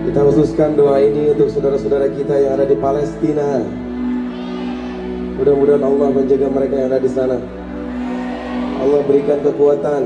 Kita khususkan doa ini untuk saudara-saudara kita yang ada di Palestina. Mudah-mudahan Allah menjaga mereka yang ada di sana. Allah berikan kekuatan.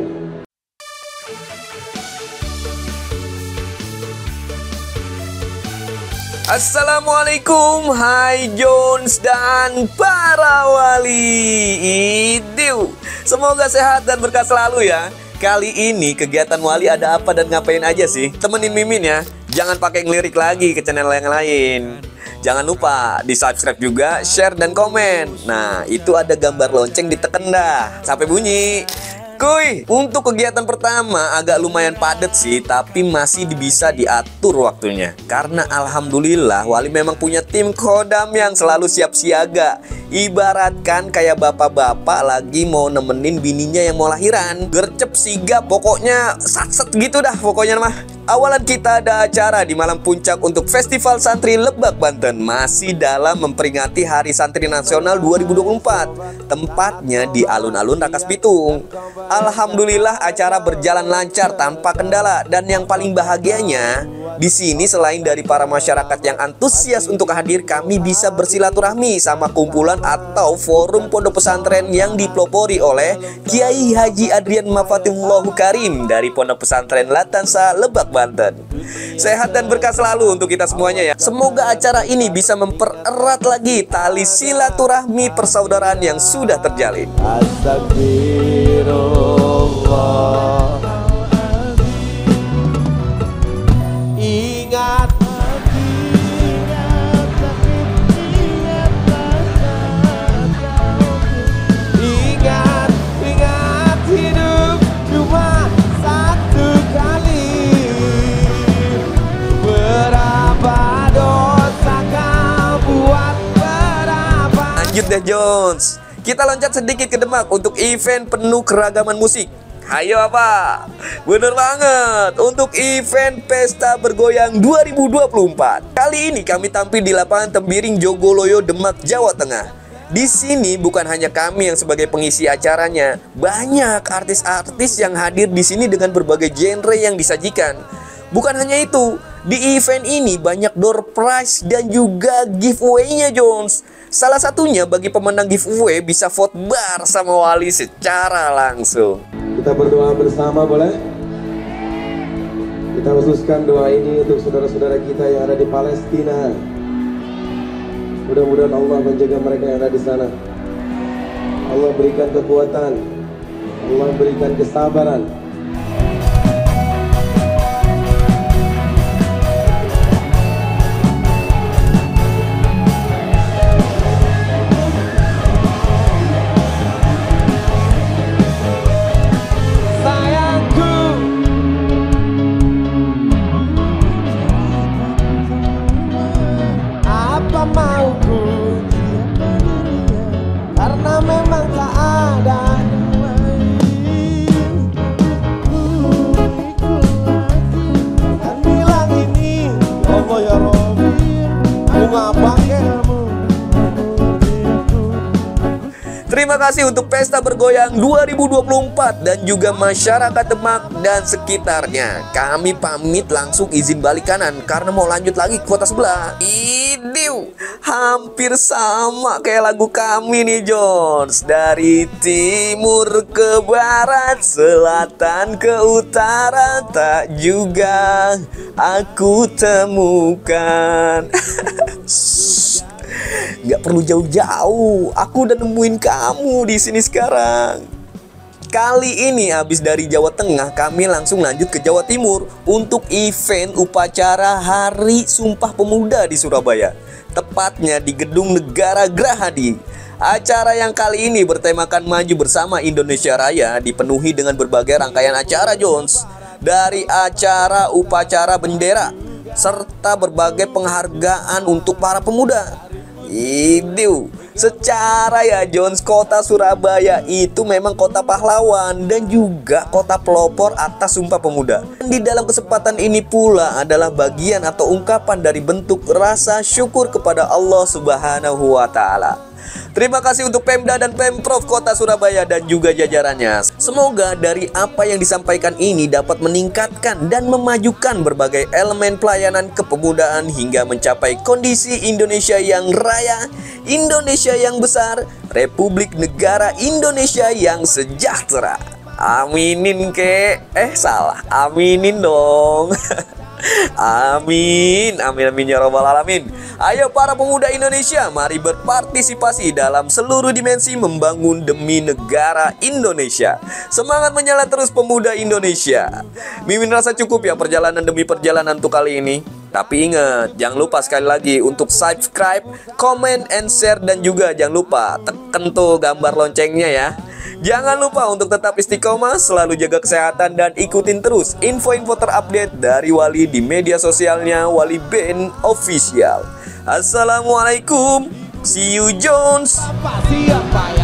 Assalamualaikum, hai Jones dan para wali. Idiu, semoga sehat dan berkah selalu ya. Kali ini kegiatan wali ada apa dan ngapain aja sih? Temenin Mimin ya. Jangan pakai ngelirik lagi ke channel yang lain. Jangan lupa di subscribe juga, share dan komen. Nah, itu ada gambar lonceng ditekan dah sampai bunyi. Kuy, untuk kegiatan pertama agak lumayan padat sih, tapi masih bisa diatur waktunya. Karena alhamdulillah Wali memang punya tim kodam yang selalu siap siaga. Ibaratkan kayak bapak-bapak lagi mau nemenin bininya yang mau lahiran. Gercep sigap, pokoknya sat-set gitu dah pokoknya mah. Awalan kita ada acara di malam puncak untuk Festival Santri Lebak, Banten. Masih dalam memperingati Hari Santri Nasional 2024. Tempatnya di alun-alun Rangkas Bitung. Alhamdulillah acara berjalan lancar tanpa kendala. Dan yang paling bahagianya, di sini selain dari para masyarakat yang antusias untuk hadir, kami bisa bersilaturahmi sama kumpulan atau forum pondok pesantren yang dipelopori oleh Kiai Haji Adrian Mafatihullahu Karim dari Pondok Pesantren Latansa, Lebak, Banten. Sehat dan berkah selalu untuk kita semuanya ya. Semoga acara ini bisa mempererat lagi tali silaturahmi persaudaraan yang sudah terjalin. Astagfirullah. Ingat hidup cuma satu kali. Berapa dosa kau buat, berapa. Lanjut deh Jones, kita loncat sedikit ke Demak untuk event penuh keragaman musik. Ayo apa? Bener banget, untuk event Pesta Bergoyang 2024. Kali ini kami tampil di lapangan Tembiring Jogoloyo, Demak, Jawa Tengah. Di sini bukan hanya kami yang sebagai pengisi acaranya, banyak artis-artis yang hadir di sini dengan berbagai genre yang disajikan. Bukan hanya itu, di event ini banyak door prize dan juga giveaway-nya Jones. Salah satunya bagi pemenang giveaway bisa vote bar sama Wali secara langsung. Kita berdoa bersama boleh? Kita khususkan doa ini untuk saudara-saudara kita yang ada di Palestina. Mudah-mudahan Allah menjaga mereka yang ada di sana. Allah berikan kekuatan. Allah berikan kesabaran. Terima kasih untuk Pesta Bergoyang 2024 dan juga masyarakat Demak dan sekitarnya. Kami pamit langsung izin balik kanan karena mau lanjut lagi ke kota sebelah. Idiu, hampir sama kayak lagu kami nih Jones. Dari timur ke barat, selatan ke utara, tak juga aku temukan. Gak perlu jauh-jauh, aku udah nemuin kamu di sini sekarang. Kali ini habis dari Jawa Tengah, kami langsung lanjut ke Jawa Timur untuk event upacara Hari Sumpah Pemuda di Surabaya. Tepatnya di Gedung Negara Gerahadi. Acara yang kali ini bertemakan Maju Bersama Indonesia Raya dipenuhi dengan berbagai rangkaian acara Jones. Dari acara upacara bendera serta berbagai penghargaan untuk para pemuda. Idiu, secara ya Jones, kota Surabaya itu memang kota pahlawan dan juga kota pelopor atas Sumpah Pemuda. Dan di dalam kesempatan ini pula adalah bagian atau ungkapan dari bentuk rasa syukur kepada Allah Subhanahu wa Ta'ala. Terima kasih untuk Pemda dan Pemprov Kota Surabaya dan juga jajarannya. Semoga dari apa yang disampaikan ini dapat meningkatkan dan memajukan berbagai elemen pelayanan kepemudaan hingga mencapai kondisi Indonesia yang raya, Indonesia yang besar, Republik Negara Indonesia yang sejahtera. Aminin salah, aminin dong. Amin, amin, amin ya robbal alamin. Ayo para pemuda Indonesia, mari berpartisipasi dalam seluruh dimensi membangun demi negara Indonesia. Semangat menyala terus pemuda Indonesia. Mimin rasa cukup ya perjalanan demi perjalanan untuk kali ini. Tapi ingat, jangan lupa sekali lagi untuk subscribe, comment, and share. Dan juga jangan lupa tekan tuh gambar loncengnya ya. Jangan lupa untuk tetap istiqomah, selalu jaga kesehatan, dan ikutin terus info-info terupdate dari Wali di media sosialnya Wali Band Official. Assalamualaikum, see you Jones. Siapa